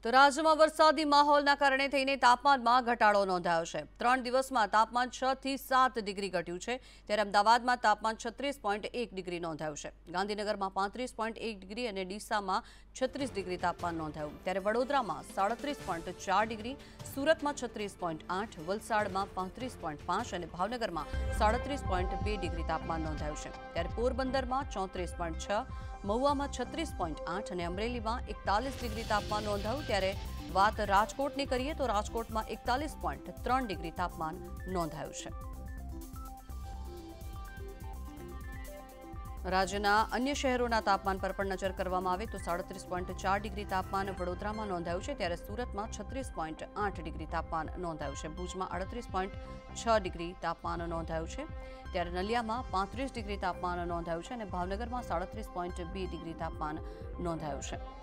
તો રાજ્યમાં વરસાદી માહોલના કારણે થઈને તાપમાનમાં ઘટાડો નોંધાયો છે। 3 દિવસમાં તાપમાન 6 થી 7 ડિગ્રી ઘટ્યું છે, ત્યારે અમદાવાદમાં તાપમાન 36.1 ડિગ્રી નોંધાયું છે। ગાંધીનગરમાં 35.1 ડિગ્રી અને ડીસામાં 36 ડિગ્રી તાપમાન નોંધાયું, ત્યારે વડોદરામાં 37.4 ડિગ્રી, સુરતમાં 36.8, વલસાડમાં 35.5 અને ભાવનગરમાં 37.2 ડિગ્રી તાપમાન નોંધાયું છે। ત્યારે પોરબંદરમાં 34.6, મહુવામાં 36.8 અને અમરેલીમાં 41 ડિગ્રી તાપમાન નોંધાયું। ત્યારે વાત રાજકોટની કરીએ તો રાજકોટમાં 41.3 ડિગ્રી તાપમાન નોંધાયું છે। રાજ્યના અન્ય શહેરોના તાપમાન પર પણ નજર કરવામાં આવે તો 37.4 ડિગ્રી તાપમાન વડોદરામાં નોંધાયું છે, ત્યારે સુરતમાં 36.8 ડિગ્રી તાપમાન નોંધાયું છે, ભુજમાં 38.6 ડિગ્રી તાપમાન નોંધાયું છે, ત્યારે નલિયામાં 35 ડિગ્રી તાપમાન નોંધાયું છે અને ભાવનગરમાં 37.2 ડિગ્રી તાપમાન નોંધાયું છે।